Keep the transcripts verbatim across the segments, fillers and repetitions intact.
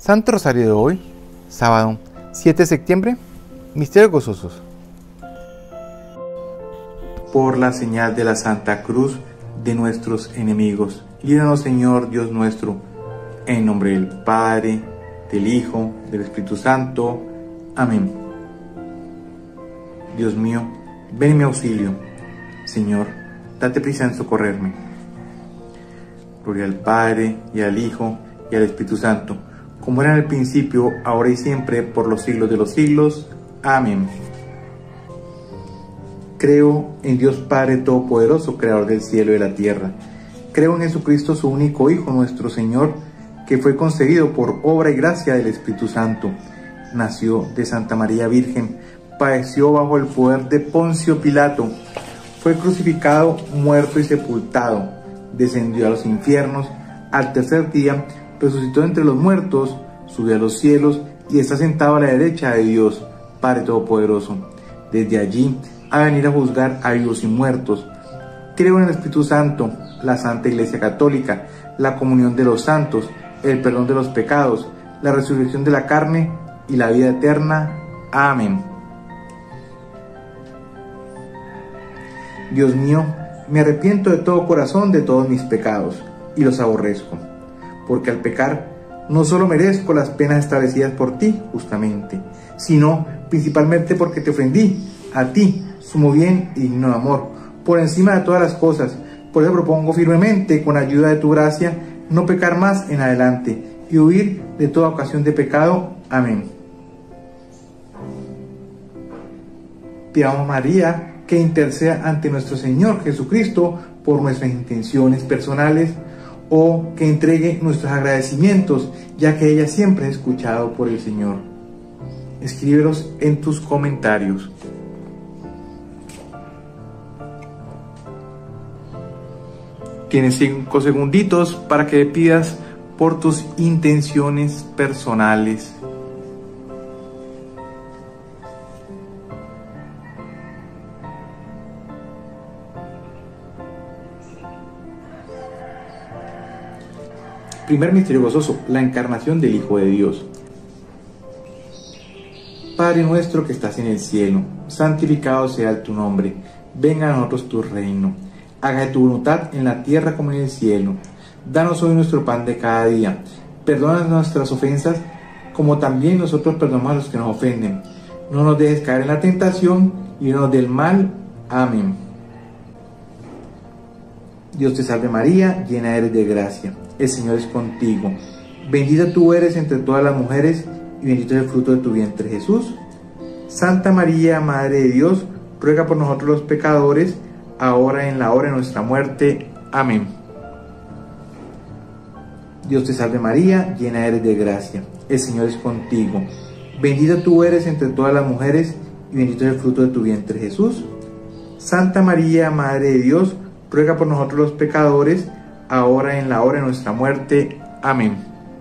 Santo Rosario de hoy, sábado siete de septiembre, misterios gozosos. Por la señal de la Santa Cruz de nuestros enemigos, líbranos, Señor Dios nuestro, en nombre del Padre, del Hijo, del Espíritu Santo. Amén. Dios mío, ven en mi auxilio. Señor, date prisa en socorrerme. Gloria al Padre, y al Hijo, y al Espíritu Santo, como era en el principio, ahora y siempre, por los siglos de los siglos. Amén. Creo en Dios Padre Todopoderoso, Creador del cielo y de la tierra. Creo en Jesucristo, su único Hijo, nuestro Señor, que fue concebido por obra y gracia del Espíritu Santo. Nació de Santa María Virgen, padeció bajo el poder de Poncio Pilato, fue crucificado, muerto y sepultado, descendió a los infiernos, al tercer día resucitó entre los muertos, subió a los cielos y está sentado a la derecha de Dios, Padre Todopoderoso. Desde allí a venir a juzgar a vivos y muertos. Creo en el Espíritu Santo, la Santa Iglesia Católica, la comunión de los santos, el perdón de los pecados, la resurrección de la carne y la vida eterna. Amén. Dios mío, me arrepiento de todo corazón de todos mis pecados y los aborrezco, porque al pecar no solo merezco las penas establecidas por ti justamente, sino principalmente porque te ofendí, a ti, sumo bien y digno de amor, por encima de todas las cosas. Por eso propongo firmemente, con ayuda de tu gracia, no pecar más en adelante y huir de toda ocasión de pecado. Amén. Pidamos a María que interceda ante nuestro Señor Jesucristo por nuestras intenciones personales, o que entregue nuestros agradecimientos, ya que ella siempre es escuchado por el Señor. Escríbelos en tus comentarios. Tienes cinco segunditos para que pidas por tus intenciones personales. Primer misterio gozoso, la encarnación del Hijo de Dios. Padre nuestro que estás en el cielo, santificado sea tu nombre. Venga a nosotros tu reino. Hágase tu voluntad en la tierra como en el cielo. Danos hoy nuestro pan de cada día. Perdona nuestras ofensas, como también nosotros perdonamos a los que nos ofenden. No nos dejes caer en la tentación, y líbranos del mal. Amén. Dios te salve María, llena eres de gracia. El Señor es contigo. Bendita tú eres entre todas las mujeres, y bendito es el fruto de tu vientre, Jesús. Santa María, Madre de Dios, ruega por nosotros los pecadores, ahora y en la hora de nuestra muerte. Amén. Dios te salve María, llena eres de gracia. El Señor es contigo. Bendita tú eres entre todas las mujeres, y bendito es el fruto de tu vientre, Jesús. Santa María, Madre de Dios, ruega por nosotros los pecadores, ahora y en la hora de nuestra muerte. Amén.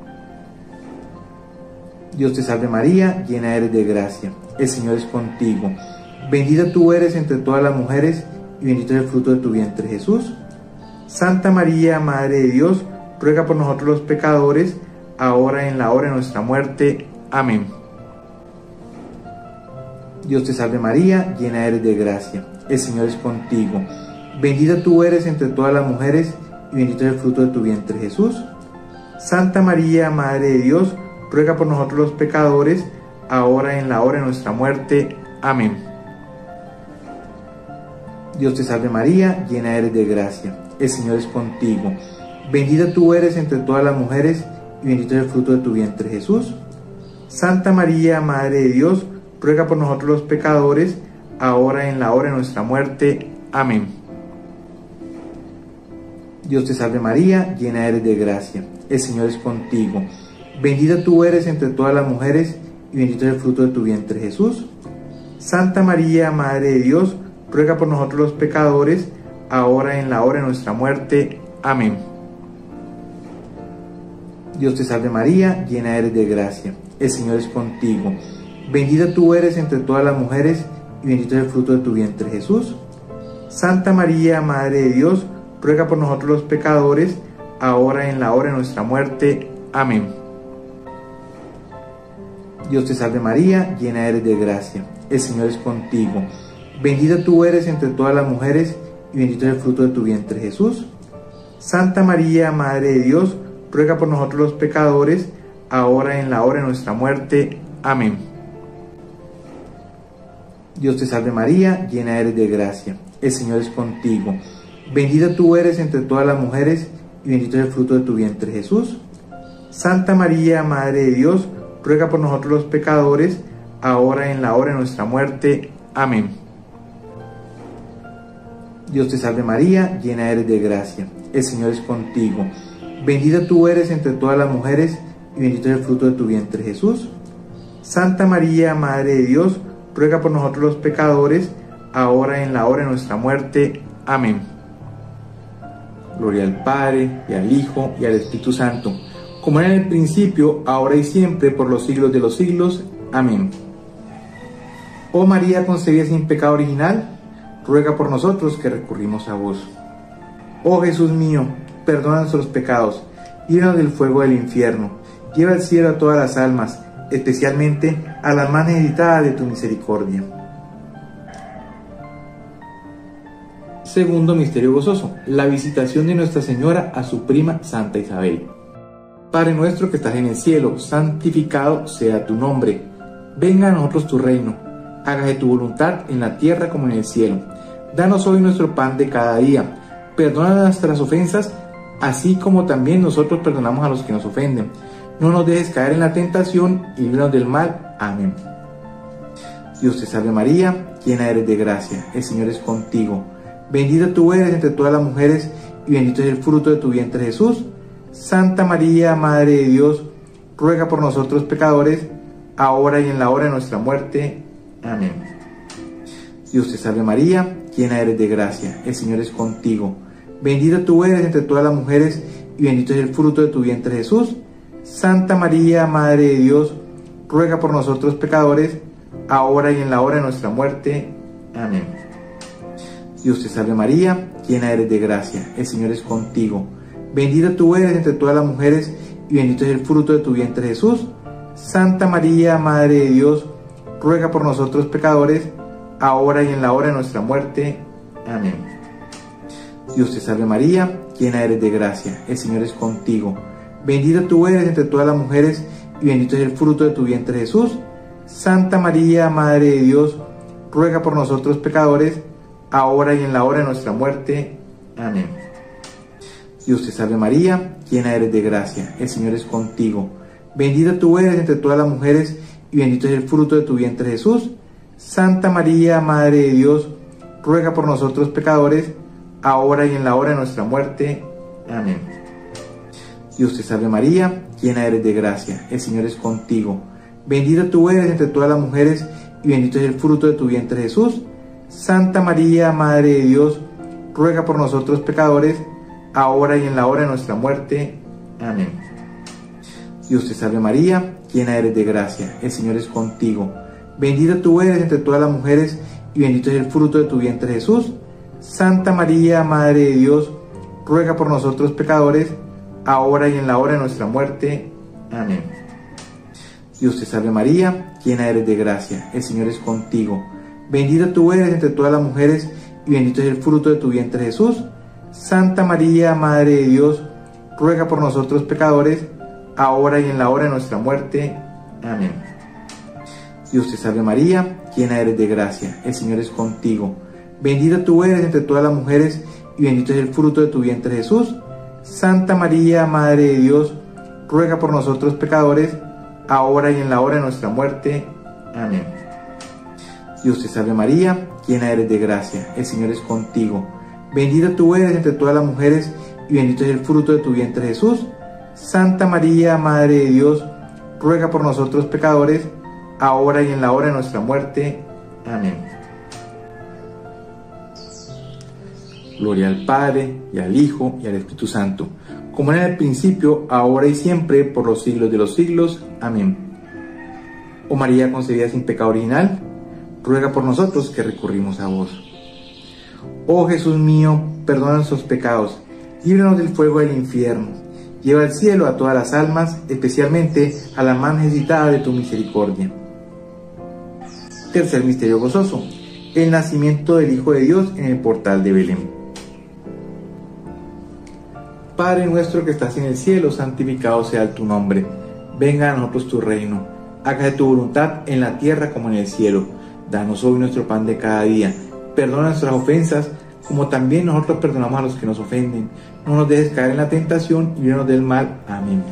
Dios te salve María, llena eres de gracia. El Señor es contigo. Bendita tú eres entre todas las mujeres, y bendito es el fruto de tu vientre, Jesús. Santa María, Madre de Dios, ruega por nosotros los pecadores, ahora y en la hora de nuestra muerte. Amén. Dios te salve María, llena eres de gracia. El Señor es contigo. Bendita tú eres entre todas las mujeres, y bendito es el fruto de tu vientre, Jesús. Santa María, Madre de Dios, ruega por nosotros los pecadores, ahora y en la hora de nuestra muerte. Amén. Dios te salve María, llena eres de gracia. El Señor es contigo. Bendita tú eres entre todas las mujeres, y bendito es el fruto de tu vientre, Jesús. Santa María, Madre de Dios, ruega por nosotros los pecadores, ahora y en la hora de nuestra muerte. Amén. Dios te salve María, llena eres de gracia. El Señor es contigo. Bendita tú eres entre todas las mujeres, y bendito es el fruto de tu vientre, Jesús. Santa María, Madre de Dios, ruega por nosotros los pecadores, ahora y en la hora de nuestra muerte. Amén. Dios te salve María, llena eres de gracia. El Señor es contigo. Bendita tú eres entre todas las mujeres, y bendito es el fruto de tu vientre, Jesús. Santa María, Madre de Dios, ruega por nosotros los pecadores, ahora y en la hora de nuestra muerte. Amén. Dios te salve María, llena eres de gracia, el Señor es contigo. Bendita tú eres entre todas las mujeres, y bendito es el fruto de tu vientre Jesús. Santa María, Madre de Dios, ruega por nosotros los pecadores, ahora y en la hora de nuestra muerte. Amén. Dios te salve María, llena eres de gracia, el Señor es contigo. Bendita tú eres entre todas las mujeres, y bendito es el fruto de tu vientre Jesús. Santa María, Madre de Dios, ruega por nosotros los pecadores, ahora y en la hora de nuestra muerte. Amén. Dios te salve María, llena eres de gracia, el Señor es contigo. Bendita tú eres entre todas las mujeres, y bendito es el fruto de tu vientre Jesús. Santa María, Madre de Dios, ruega por nosotros los pecadores, ahora y en la hora de nuestra muerte. Amén. Gloria al Padre, y al Hijo, y al Espíritu Santo, como era en el principio, ahora y siempre, por los siglos de los siglos. Amén. Oh María concebida sin pecado original, ruega por nosotros que recurrimos a vos. Oh Jesús mío, perdona nuestros pecados, líbranos del fuego del infierno, lleva al cielo a todas las almas, especialmente a las más necesitadas de tu misericordia. Segundo misterio gozoso, la visitación de Nuestra Señora a su prima Santa Isabel. Padre nuestro que estás en el cielo, santificado sea tu nombre. Venga a nosotros tu reino. Hágase tu voluntad en la tierra como en el cielo. Danos hoy nuestro pan de cada día. Perdona nuestras ofensas, así como también nosotros perdonamos a los que nos ofenden. No nos dejes caer en la tentación y líbranos del mal. Amén. Dios te salve María, llena eres de gracia, el Señor es contigo. Bendita tú eres entre todas las mujeres, y bendito es el fruto de tu vientre Jesús. Santa María, Madre de Dios, ruega por nosotros pecadores, ahora y en la hora de nuestra muerte. Amén. Dios te salve María, llena eres de gracia, el Señor es contigo. Bendita tú eres entre todas las mujeres, y bendito es el fruto de tu vientre Jesús. Santa María, Madre de Dios, ruega por nosotros pecadores, ahora y en la hora de nuestra muerte. Amén. Dios te salve María, llena eres de gracia, el Señor es contigo. Bendita tú eres entre todas las mujeres, y bendito es el fruto de tu vientre Jesús. Santa María, Madre de Dios, ruega por nosotros pecadores, ahora y en la hora de nuestra muerte. Amén. Dios te salve María, llena eres de gracia, el Señor es contigo. Bendita tú eres entre todas las mujeres, y bendito es el fruto de tu vientre Jesús. Santa María, Madre de Dios, ruega por nosotros pecadores, ahora y en la hora de nuestra muerte. Amén. Dios te salve María, llena eres de gracia, el Señor es contigo. Bendita tú eres entre todas las mujeres, y bendito es el fruto de tu vientre Jesús. Santa María, Madre de Dios, ruega por nosotros pecadores, ahora y en la hora de nuestra muerte. Amén. Dios te salve María, llena eres de gracia, el Señor es contigo. Bendita tú eres entre todas las mujeres, y bendito es el fruto de tu vientre Jesús. Santa María, Madre de Dios, ruega por nosotros pecadores, ahora y en la hora de nuestra muerte. Amén. Dios te salve María, llena eres de gracia, el Señor es contigo. Bendita tú eres entre todas las mujeres, y bendito es el fruto de tu vientre Jesús. Santa María, Madre de Dios, ruega por nosotros pecadores, ahora y en la hora de nuestra muerte. Amén. Dios te salve María, llena eres de gracia, el Señor es contigo. Bendita tú eres entre todas las mujeres, y bendito es el fruto de tu vientre Jesús. Santa María, Madre de Dios, ruega por nosotros pecadores, ahora y en la hora de nuestra muerte. Amén. Dios te salve María, llena eres de gracia, el Señor es contigo. Bendita tú eres entre todas las mujeres, y bendito es el fruto de tu vientre Jesús. Santa María, Madre de Dios, ruega por nosotros pecadores, ahora y en la hora de nuestra muerte. Amén. Dios te salve María, llena eres de gracia, el Señor es contigo. Bendita tú eres entre todas las mujeres, y bendito es el fruto de tu vientre Jesús. Santa María, Madre de Dios, ruega por nosotros pecadores, ahora y en la hora de nuestra muerte. Amén. Gloria al Padre, y al Hijo, y al Espíritu Santo, como era en el principio, ahora y siempre, por los siglos de los siglos. Amén. Oh María concebida sin pecado original, ruega por nosotros que recurrimos a vos. Oh Jesús mío, perdona nuestros pecados, líbranos del fuego del infierno, lleva al cielo a todas las almas, especialmente a las más necesitadas de tu misericordia. Tercer misterio gozoso: el nacimiento del Hijo de Dios en el portal de Belén. Padre nuestro que estás en el cielo, santificado sea tu nombre. Venga a nosotros tu reino. Hágase tu voluntad en la tierra como en el cielo. Danos hoy nuestro pan de cada día. Perdona nuestras ofensas, como también nosotros perdonamos a los que nos ofenden. No nos dejes caer en la tentación y líbranos del mal. Amén.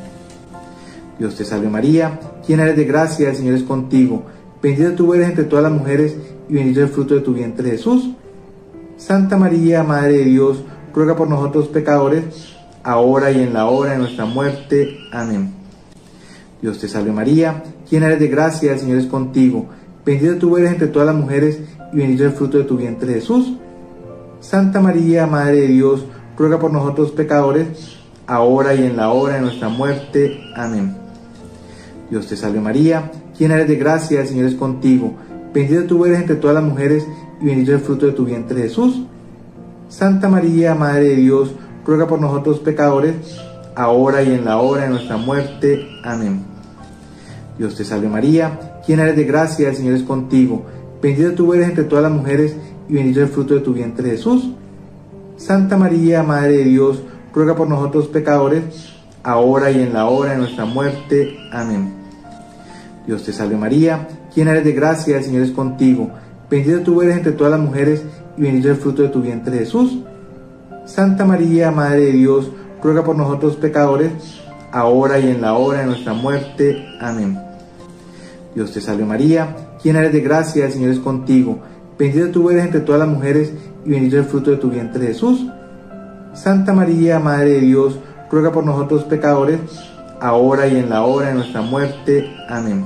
Dios te salve María, llena eres de gracia, el Señor es contigo. Bendita tú eres entre todas las mujeres y bendito es el fruto de tu vientre Jesús. Santa María, Madre de Dios, ruega por nosotros pecadores, ahora y en la hora de nuestra muerte. Amén. Dios te salve María, llena eres de gracia, el Señor es contigo. Bendita tú eres entre todas las mujeres y bendito es el fruto de tu vientre Jesús. Santa María, Madre de Dios, ruega por nosotros pecadores, ahora y en la hora de nuestra muerte. Amén. Dios te salve María, llena eres de gracia, el Señor es contigo. Bendita tú eres entre todas las mujeres y bendito es el fruto de tu vientre Jesús. Santa María, Madre de Dios, ruega por nosotros pecadores, ahora y en la hora de nuestra muerte. Amén. Dios te salve María, llena eres de gracia, el Señor es contigo. Bendita tú eres entre todas las mujeres y bendito es el fruto de tu vientre Jesús. Santa María, Madre de Dios, ruega por nosotros pecadores, ahora y en la hora de nuestra muerte. Amén. Dios te salve María, llena eres de gracia, el Señor es contigo. Bendita tú eres entre todas las mujeres y bendito es el fruto de tu vientre Jesús. Santa María, Madre de Dios, ruega por nosotros pecadores, ahora y en la hora de nuestra muerte. Amén. Dios te salve María, llena eres de gracia, el Señor es contigo. Bendita tú eres entre todas las mujeres y bendito es el fruto de tu vientre Jesús. Santa María, Madre de Dios, ruega por nosotros pecadores, ahora y en la hora de nuestra muerte. Amén.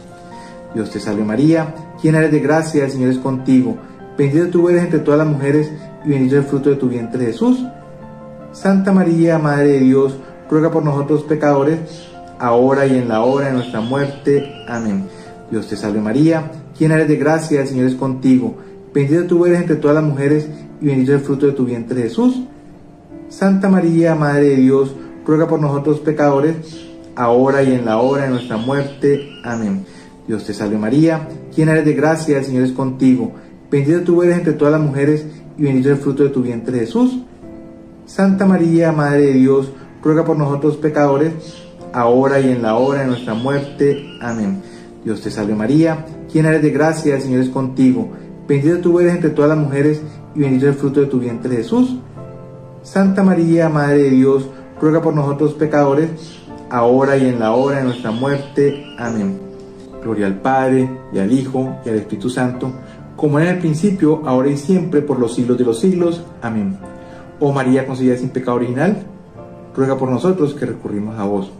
Dios te salve María, llena eres de gracia, el Señor es contigo. Bendita tú eres entre todas las mujeres y bendito es el fruto de tu vientre Jesús. Santa María, Madre de Dios, ruega por nosotros pecadores, ahora y en la hora de nuestra muerte. Amén. Dios te salve María, llena eres de gracia, el Señor es contigo. Bendita tú eres entre todas las mujeres y bendito es el fruto de tu vientre Jesús. Santa María, Madre de Dios, ruega por nosotros pecadores, ahora y en la hora de nuestra muerte. Amén. Dios te salve María, llena eres de gracia, el Señor es contigo. Bendita tú eres entre todas las mujeres y bendito es el fruto de tu vientre Jesús. Santa María, Madre de Dios, ruega por nosotros pecadores, ahora y en la hora de nuestra muerte. Amén. Dios te salve María, llena eres de gracia, el Señor es contigo. Bendita tú eres entre todas las mujeres y bendito es el fruto de tu vientre Jesús. Santa María, Madre de Dios, ruega por nosotros pecadores, ahora y en la hora de nuestra muerte. Amén. Gloria al Padre, y al Hijo, y al Espíritu Santo, como era en el principio, ahora y siempre, por los siglos de los siglos. Amén. Oh María concebida sin pecado original, ruega por nosotros que recurrimos a vos.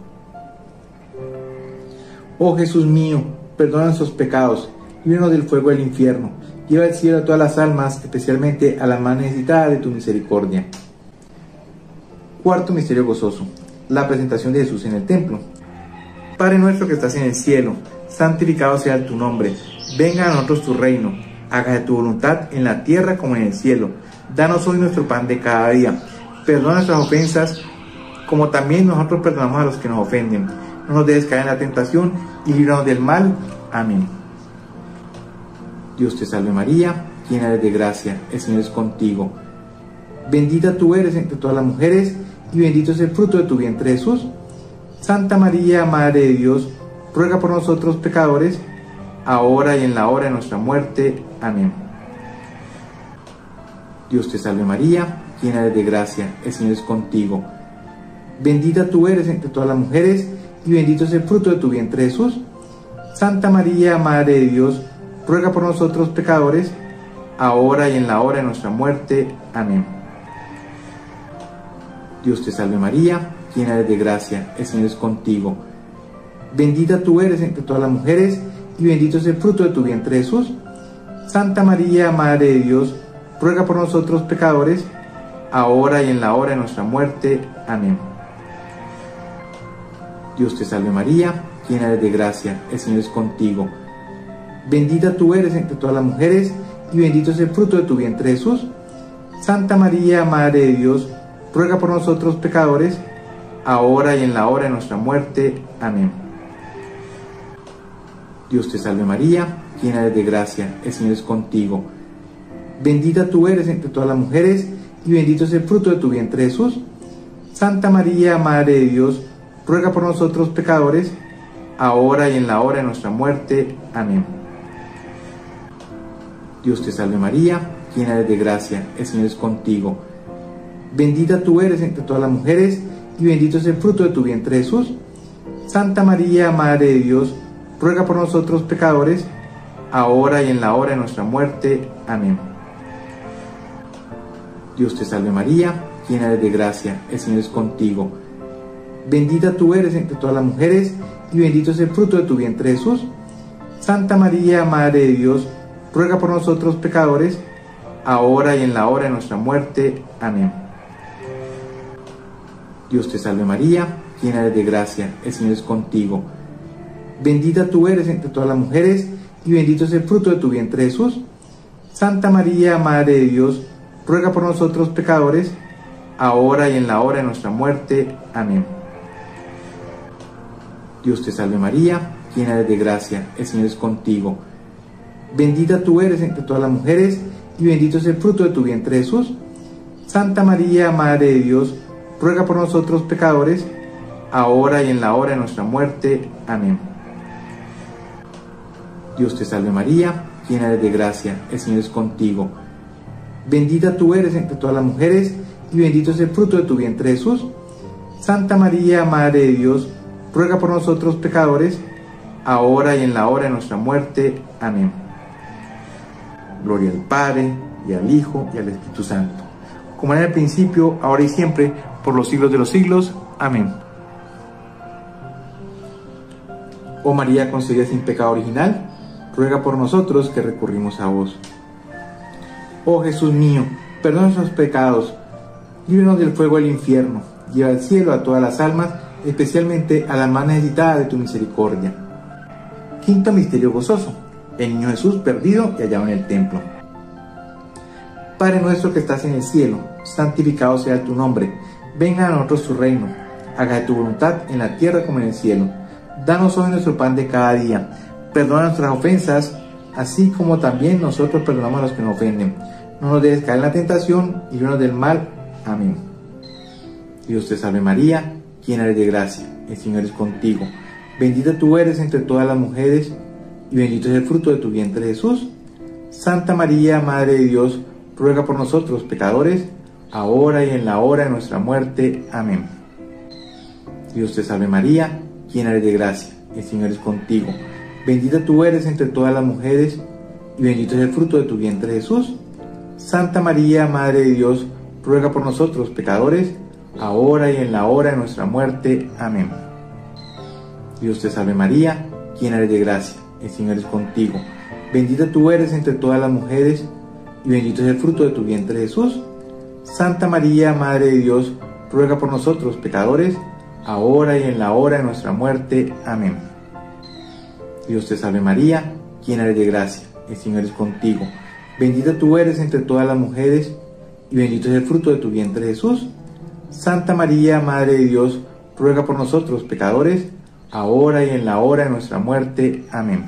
Oh Jesús mío, perdona nuestros pecados, líbranos del fuego del infierno, lleva al cielo a todas las almas, especialmente a las más necesitadas de tu misericordia. Cuarto misterio gozoso: la presentación de Jesús en el templo. Padre nuestro que estás en el cielo, santificado sea tu nombre. Venga a nosotros tu reino. Hágase tu voluntad en la tierra como en el cielo. Danos hoy nuestro pan de cada día. Perdona nuestras ofensas, como también nosotros perdonamos a los que nos ofenden. No nos dejes caer en la tentación y líbranos del mal. Amén. Dios te salve María, llena eres de gracia, el Señor es contigo. Bendita tú eres entre todas las mujeres y bendito es el fruto de tu vientre Jesús. Santa María, Madre de Dios, ruega por nosotros pecadores, ahora y en la hora de nuestra muerte. Amén. Dios te salve María, llena eres de gracia, el Señor es contigo. Bendita tú eres entre todas las mujeres y bendito es el fruto de tu vientre Jesús. Santa María, Madre de Dios, ruega por nosotros pecadores, ahora y en la hora de nuestra muerte. Amén. Dios te salve María, llena eres de gracia, el Señor es contigo. Bendita tú eres entre todas las mujeres y bendito es el fruto de tu vientre Jesús. Santa María, Madre de Dios, ruega por nosotros pecadores, ahora y en la hora de nuestra muerte. Amén. Dios te salve María, llena eres de gracia, el Señor es contigo. Bendita tú eres entre todas las mujeres y bendito es el fruto de tu vientre Jesús. Santa María, Madre de Dios, ruega por nosotros pecadores, ahora y en la hora de nuestra muerte. Amén. Dios te salve María, llena eres de gracia, el Señor es contigo. Bendita tú eres entre todas las mujeres, y bendito es el fruto de tu vientre Jesús. Santa María, Madre de Dios, ruega por nosotros pecadores, ahora y en la hora de nuestra muerte. Amén. Dios te salve María, llena eres de gracia, el Señor es contigo. Bendita tú eres entre todas las mujeres, y bendito es el fruto de tu vientre Jesús. Santa María, Madre de Dios, ruega por nosotros pecadores, ahora y en la hora de nuestra muerte. Amén. Dios te salve María, llena eres de gracia, el Señor es contigo. Bendita tú eres entre todas las mujeres, y bendito es el fruto de tu vientre Jesús. Santa María, Madre de Dios, ruega por nosotros pecadores, ahora y en la hora de nuestra muerte. Amén. Dios te salve María, llena eres de gracia, el Señor es contigo. Bendita tú eres entre todas las mujeres, y bendito es el fruto de tu vientre Jesús. Santa María, Madre de Dios, ruega por nosotros pecadores, ahora y en la hora de nuestra muerte. Amén. Dios te salve María, llena eres de gracia, el Señor es contigo. Bendita tú eres entre todas las mujeres, y bendito es el fruto de tu vientre Jesús. Santa María, Madre de Dios, ruega por nosotros pecadores, ahora y en la hora de nuestra muerte. Amén. Dios te salve María, llena eres de gracia, el Señor es contigo. Bendita tú eres entre todas las mujeres, y bendito es el fruto de tu vientre Jesús. Santa María, Madre de Dios, ruega por nosotros pecadores, ahora y en la hora de nuestra muerte. Amén. Gloria al Padre, y al Hijo, y al Espíritu Santo, como era en el principio, ahora y siempre, por los siglos de los siglos. Amén. Oh María concebida sin pecado original, ruega por nosotros que recurrimos a vos. Oh Jesús mío, perdona nuestros pecados, líbranos del fuego del infierno, lleva al cielo a todas las almas, especialmente a las más necesitadas de tu misericordia. Quinto misterio gozoso: el niño Jesús perdido y hallado en el templo. Padre nuestro que estás en el cielo, santificado sea tu nombre. Venga a nosotros tu reino. Hágase tu voluntad en la tierra como en el cielo. Danos hoy nuestro pan de cada día. Perdona nuestras ofensas, así como también nosotros perdonamos a los que nos ofenden. No nos dejes caer en la tentación y líbranos del mal. Amén. Dios te salve María, llena eres de gracia, el Señor es contigo. Bendita tú eres entre todas las mujeres, y bendito es el fruto de tu vientre Jesús. Santa María, Madre de Dios, ruega por nosotros pecadores, ahora y en la hora de nuestra muerte. Amén. Dios te salve María, llena eres de gracia, el Señor es contigo. Bendita tú eres entre todas las mujeres, y bendito es el fruto de tu vientre Jesús. Santa María, Madre de Dios, ruega por nosotros pecadores, ahora y en la hora de nuestra muerte. Amén. Dios te salve María, llena eres de gracia, el Señor es contigo. Bendita tú eres entre todas las mujeres, y bendito es el fruto de tu vientre Jesús. Santa María, Madre de Dios, ruega por nosotros pecadores, ahora y en la hora de nuestra muerte. Amén. Dios te salve María, llena eres de gracia, el Señor es contigo. Bendita tú eres entre todas las mujeres, y bendito es el fruto de tu vientre Jesús. Santa María, Madre de Dios, ruega por nosotros pecadores, ahora y en la hora de nuestra muerte. Amén.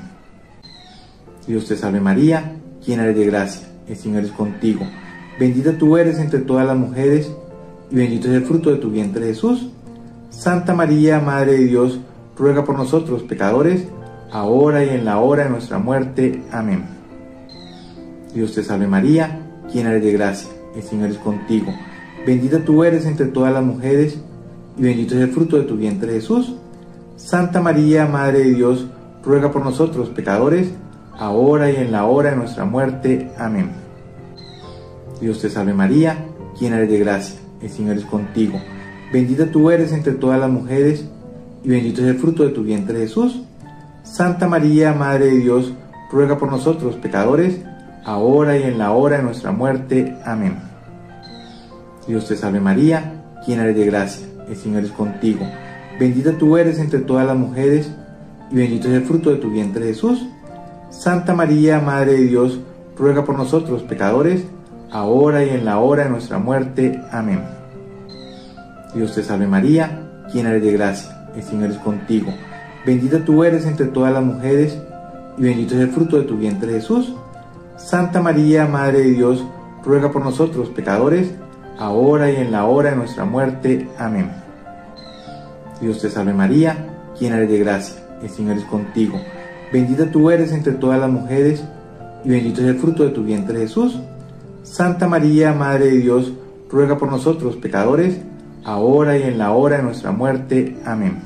Dios te salve María, llena eres de gracia, el Señor es contigo. Bendita tú eres entre todas las mujeres, y bendito es el fruto de tu vientre Jesús. Santa María, Madre de Dios, ruega por nosotros pecadores, ahora y en la hora de nuestra muerte. Amén. Dios te salve María, llena eres de gracia, el Señor es contigo. Bendita tú eres entre todas las mujeres, y bendito es el fruto de tu vientre Jesús. Santa María, Madre de Dios, ruega por nosotros pecadores, ahora y en la hora de nuestra muerte. Amén. Dios te salve María, llena eres de gracia, el Señor es contigo. Bendita tú eres entre todas las mujeres, y bendito es el fruto de tu vientre Jesús. Santa María, Madre de Dios, ruega por nosotros pecadores, ahora y en la hora de nuestra muerte. Amén. Dios te salve María, llena eres de gracia, el Señor es contigo. Bendita tú eres entre todas las mujeres, y bendito es el fruto de tu vientre Jesús. Santa María, Madre de Dios, ruega por nosotros pecadores, ahora y en la hora de nuestra muerte. Amén. Dios te salve María, llena eres de gracia, el Señor es contigo. Bendita tú eres entre todas las mujeres, y bendito es el fruto de tu vientre Jesús. Santa María, Madre de Dios, ruega por nosotros pecadores, ahora y en la hora de nuestra muerte. Amén. Dios te salve María, llena eres de gracia, el Señor es contigo. Bendita tú eres entre todas las mujeres, y bendito es el fruto de tu vientre Jesús. Santa María, Madre de Dios, ruega por nosotros pecadores, ahora y en la hora de nuestra muerte. Amén.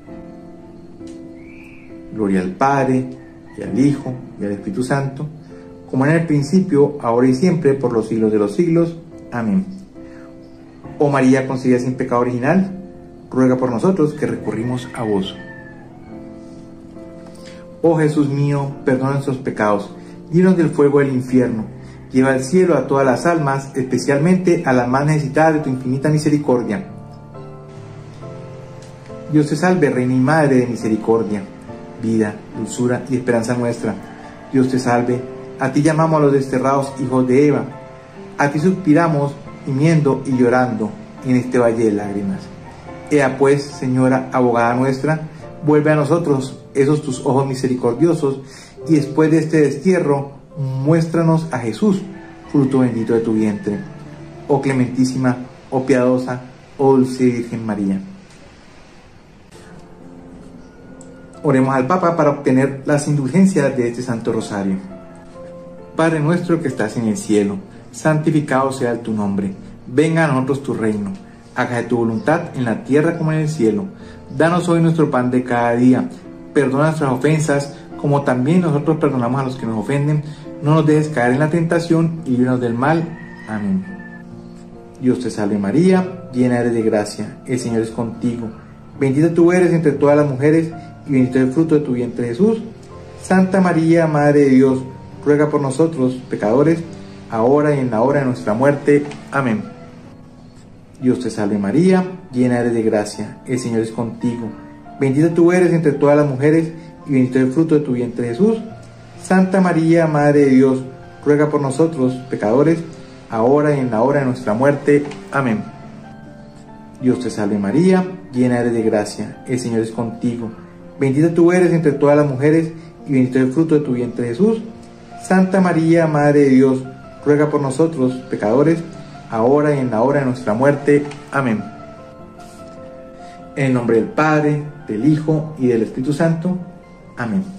Gloria al Padre, y al Hijo, y al Espíritu Santo, como en el principio, ahora y siempre, por los siglos de los siglos. Amén. Oh María concebida sin pecado original, ruega por nosotros que recurrimos a vos. Oh Jesús mío, perdona nuestros pecados, líbranos del fuego del infierno, lleva al cielo a todas las almas, especialmente a las más necesitadas de tu infinita misericordia. Dios te salve, Reina y Madre de misericordia, vida, dulzura y esperanza nuestra. Dios te salve, a ti llamamos a los desterrados hijos de Eva, a ti suspiramos, gimiendo y llorando en este valle de lágrimas. Ea pues, Señora, abogada nuestra, vuelve a nosotros esos tus ojos misericordiosos, y después de este destierro, muéstranos a Jesús, fruto bendito de tu vientre. Oh clementísima, oh piadosa, oh dulce Virgen María. Oremos al Papa para obtener las indulgencias de este Santo Rosario. Padre nuestro que estás en el cielo, santificado sea tu nombre. Venga a nosotros tu reino. Hágase tu voluntad en la tierra como en el cielo. Danos hoy nuestro pan de cada día. Perdona nuestras ofensas, como también nosotros perdonamos a los que nos ofenden. No nos dejes caer en la tentación y líbranos del mal. Amén. Dios te salve María, llena eres de gracia, el Señor es contigo. Bendita tú eres entre todas las mujeres, y bendito es el fruto de tu vientre Jesús. Santa María, Madre de Dios, ruega por nosotros, pecadores, ahora y en la hora de nuestra muerte. Amén. Dios te salve María, llena eres de gracia, el Señor es contigo. Bendita tú eres entre todas las mujeres, y bendito es el fruto de tu vientre Jesús. Santa María, Madre de Dios, ruega por nosotros, pecadores, ahora y en la hora de nuestra muerte. Amén. Dios te salve María, llena eres de gracia, el Señor es contigo. Bendita tú eres entre todas las mujeres, y bendito es el fruto de tu vientre Jesús. Santa María, Madre de Dios, ruega por nosotros, pecadores, ahora y en la hora de nuestra muerte. Amén. En el nombre del Padre, del Hijo y del Espíritu Santo. Amén.